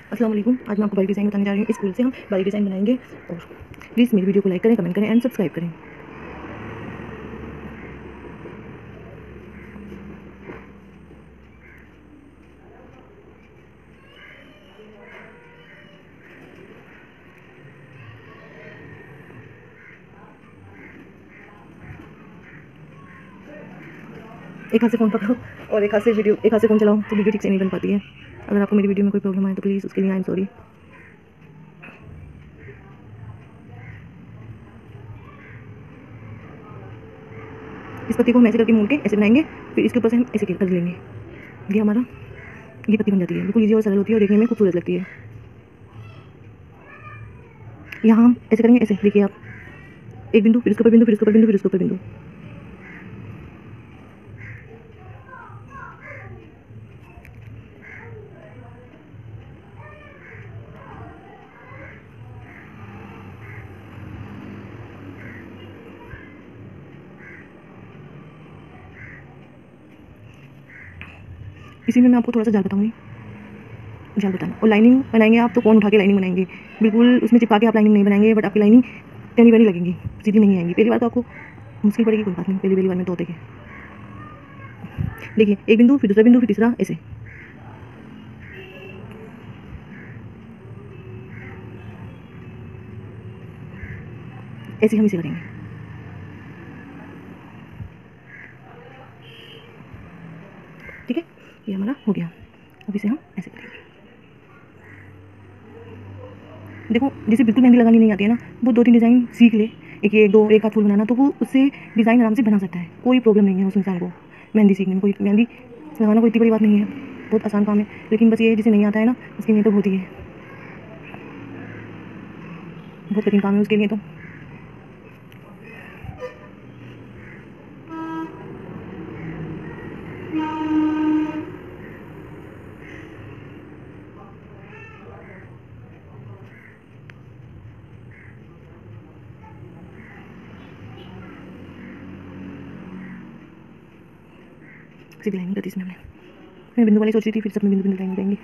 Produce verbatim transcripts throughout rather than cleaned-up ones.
अस्सलाम वालेकुम। आज मैं आपको बाई डिज़ाइन बताने जा रही हूँ। इस फूल से हम बाई डिज़ाइन बनाएंगे और प्लीज़ मेरी वीडियो को लाइक करें, कमेंट करें एंड सब्सक्राइब करें। एक हाथ से फ़ोन पकड़ो और एक हाथ से वीडियो एक हाथ से फ़ोन चलाओ तो वीडियो ठीक से नहीं बन पाती है। अगर आपको मेरी वीडियो में कोई प्रॉब्लम आए तो प्लीज़ उसके लिए आई एम सॉरी। इस पत्ती को हम ऐसे करके मोड़ के ऐसे बनाएंगे, फिर इसके ऊपर से हम ऐसे कर लेंगे। ये हमारा ये पत्ती बन जाती है, बिल्कुल ईजी और सरल होती है और देखने में खूबसूरत लगती है। यहाँ हम ऐसे करेंगे, ऐसे देखिए आप, एक बिंदु, फिर उसके ऊपर बिंदु, फिर उसके ऊपर बिंदु, फिर उसके ऊपर बिंदु। इसी में मैं आपको थोड़ा सा जाल बताऊंगी, जाल बताना। और लाइनिंग बनाएंगे आप तो कौन उठा के लाइनिंग बनाएंगे, बिल्कुल उसमें चिपका के आप लाइनिंग नहीं बनाएंगे, बट आपकी लाइनिंग टेनी बनी लगेंगी, सीधी नहीं आएंगी। पहली बार तो आपको मुश्किल पड़ेगी, कोई बात नहीं, पहली पहली बार में तो होते हैं। देखिए एक बिंदु, फिर दूसरा बिंदु, फिर तीसरा, ऐसे ऐसे हम इसे करेंगे। ठीक है, ये हमारा हो गया। अब इसे हम ऐसे करेंगे। देखो जैसे बिल्कुल मेहंदी लगानी नहीं आती है ना, वो दो तीन डिज़ाइन सीख ले, एक ये दो एक हाथ फूल बनाना, तो वो उससे डिज़ाइन आराम से बना सकता है। कोई प्रॉब्लम नहीं है उस इंसान को मेहंदी सीखने में। कोई मेहंदी लगाना कोई इतनी बड़ी बात नहीं है, बहुत आसान काम है। लेकिन बस ये जिसे नहीं आता है ना, उसके लिए तो होती है, बहुत कठिन काम है उसके लिए तो। सीधी लाइनिंग करती इसमें हमने, फिर बिंदु वाली सोच रही थी, फिर सब में बिंदु बिंदु लाइनिंग करेंगे।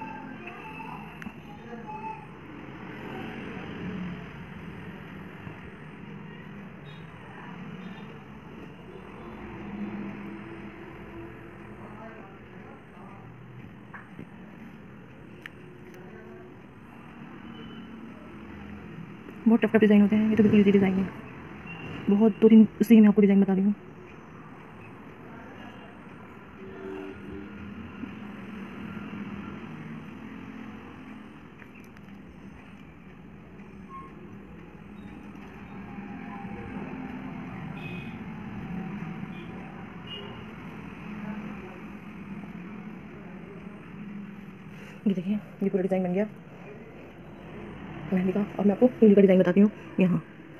बहुत टफ टफ डिज़ाइन होते हैं, ये तो बिल्कुल ईजी डिज़ाइन है। बहुत दो तीन उससे ही मैं आपको डिज़ाइन बता रही हूँ। ये देखिए ये पूरा डिज़ाइन बन गया मेहंदी का। अब मैं आपको उंगली का डिज़ाइन बताती हूँ। यहाँ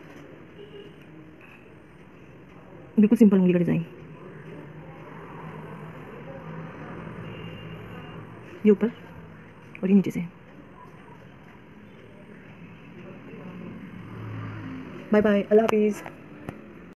बिल्कुल सिंपल उंगली का डिज़ाइन, ये ऊपर और ये नीचे से। बाय बाय, अल्लाह हाफिज़।